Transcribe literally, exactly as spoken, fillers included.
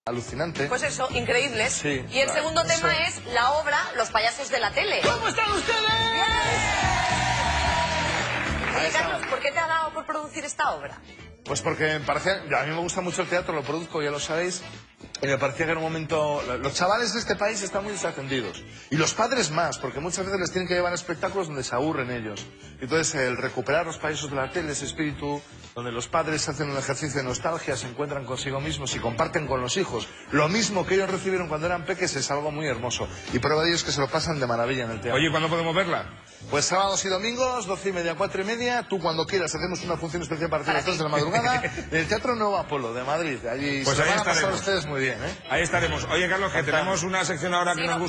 Alucinante. Pues eso, increíbles. Sí, y el claro, segundo eso. tema es la obra Los payasos de la tele. ¿Cómo están ustedes? Oye, Carlos, ¿por qué te ha dado por producir esta obra? Pues porque me parecía, a mí me gusta mucho el teatro, lo produzco, ya lo sabéis, y me parecía que en un momento, los chavales de este país están muy desatendidos, y los padres más, porque muchas veces les tienen que llevar a espectáculos donde se aburren ellos. Entonces, el recuperar los payasos de la tele, ese espíritu, donde los padres hacen un ejercicio de nostalgia, se encuentran consigo mismos y comparten con los hijos lo mismo que ellos recibieron cuando eran peques, es algo muy hermoso. Y prueba de ello es que se lo pasan de maravilla en el teatro. Oye, ¿cuándo podemos verla? Pues sábados y domingos, doce y media, cuatro y media, tú cuando quieras, hacemos una función especial para las tres de la madrugada, en el Teatro Nuevo Apolo de Madrid. Allí Pues se ahí lo van a pasar estaremos. ustedes muy bien, ¿eh? Ahí estaremos. Oye, Carlos, que tenemos una sección ahora que Sí, nos no. gusta.